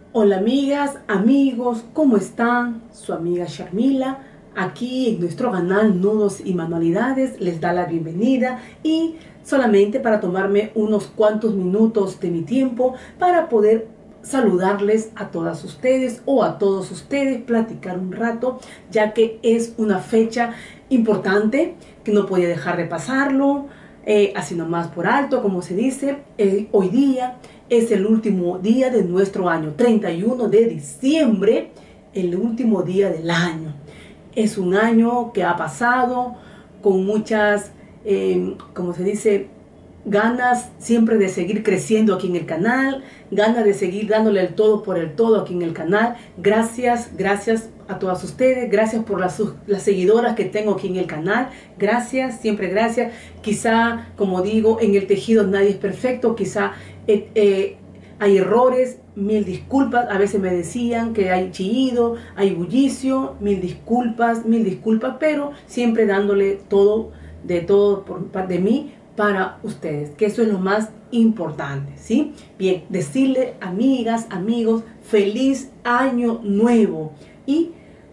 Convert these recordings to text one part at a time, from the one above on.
Hola amigas, amigos, ¿cómo están? Su amiga Sharmila, aquí en nuestro canal Nudos y Manualidades, les da la bienvenida y solamente para tomarme unos cuantos minutos de mi tiempo para poder saludarles a todas ustedes o a todos ustedes, platicar un rato, ya que es una fecha importante que no podía dejar de pasarlo, así nomás por alto, como se dice, hoy día es el último día de nuestro año, 31 de diciembre, el último día del año. Es un año que ha pasado con muchas, como se dice, ganas siempre de seguir creciendo aquí en el canal, ganas de seguir dándole el todo por el todo aquí en el canal. Gracias a todas ustedes, gracias por las seguidoras que tengo aquí en el canal, gracias, siempre gracias. Quizá, como digo, en el tejido nadie es perfecto, quizá hay errores, mil disculpas. A veces me decían que hay chillido, hay bullicio, mil disculpas, pero siempre dándole todo, de todo por parte de mí para ustedes, que eso es lo más importante, ¿sí? Bien, decirle, amigas, amigos, feliz año nuevo y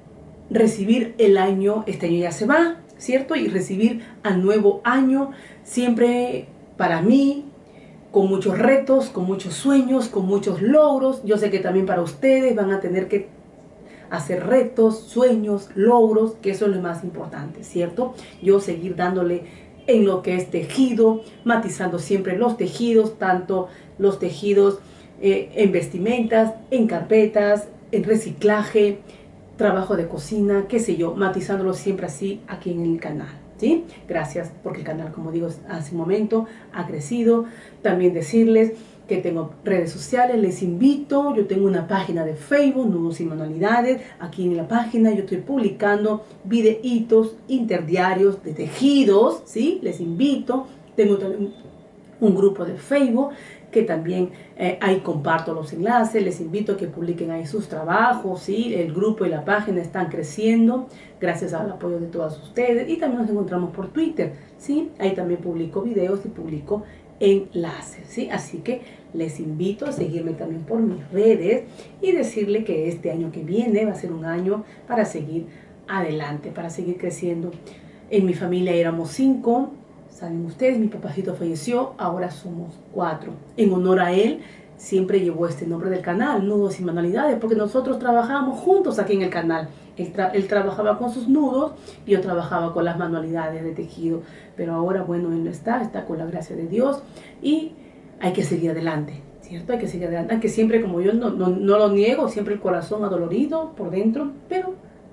recibir el año, este año ya se va, ¿cierto? Y recibir al nuevo año siempre para mí, con muchos retos, con muchos sueños, con muchos logros. Yo sé que también para ustedes van a tener que hacer retos, sueños, logros, que eso es lo más importante, ¿cierto? Yo seguir dándole en lo que es tejido, matizando siempre los tejidos, tanto los tejidos en vestimentas, en carpetas, en reciclaje, trabajo de cocina, qué sé yo, matizándolo siempre así aquí en el canal, ¿sí? Gracias porque el canal, como digo, hace un momento ha crecido. También decirles que tengo redes sociales, les invito, yo tengo una página de Facebook, Nudos y Manualidades. Aquí en la página yo estoy publicando videitos interdiarios de tejidos, ¿sí? Les invito. Tengo también un grupo de Facebook que también ahí comparto los enlaces, les invito a que publiquen ahí sus trabajos, ¿sí? El grupo y la página están creciendo gracias al apoyo de todas ustedes, y también nos encontramos por Twitter, ¿sí? Ahí también publico videos y publico enlaces, ¿sí? Así que les invito a seguirme también por mis redes y decirle que este año que viene va a ser un año para seguir adelante, para seguir creciendo. En mi familia éramos 5. Saben ustedes, mi papacito falleció, ahora somos 4. En honor a él, siempre llevó este nombre del canal, Nudos y Manualidades, porque nosotros trabajábamos juntos aquí en el canal. Él trabajaba con sus nudos y yo trabajaba con las manualidades de tejido. Pero ahora, bueno, él no está con la gracia de Dios y hay que seguir adelante, ¿cierto? Hay que seguir adelante, aunque siempre, como yo no lo niego, siempre el corazón adolorido por dentro, pero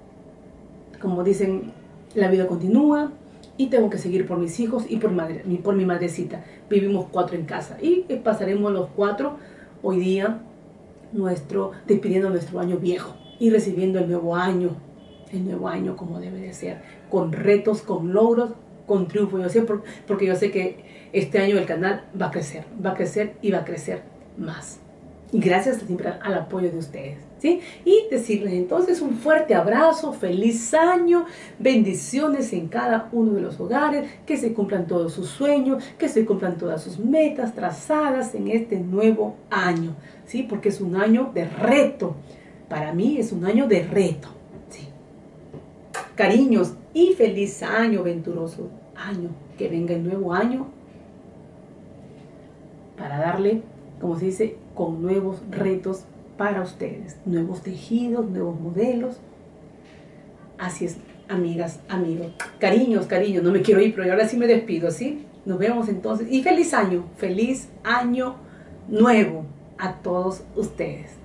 como dicen, la vida continúa. Y tengo que seguir por mis hijos y por mi madrecita. Vivimos 4 en casa y pasaremos los 4 hoy día despidiendo nuestro año viejo y recibiendo el nuevo año como debe de ser, con retos, con logros, con triunfo. Yo sé porque yo sé que este año el canal va a crecer y va a crecer más. Y gracias siempre al apoyo de ustedes, ¿sí? Y decirles entonces un fuerte abrazo, feliz año, bendiciones en cada uno de los hogares, que se cumplan todos sus sueños, que se cumplan todas sus metas trazadas en este nuevo año, ¿sí? Porque es un año de reto. Para mí es un año de reto, ¿sí? Cariños y feliz año, venturoso año. Que venga el nuevo año para darle, como se dice, con nuevos retos para ustedes, nuevos tejidos, nuevos modelos. Así es, amigas, amigos, cariños, no me quiero ir, pero ahora sí me despido, ¿sí? Nos vemos entonces y feliz año nuevo a todos ustedes.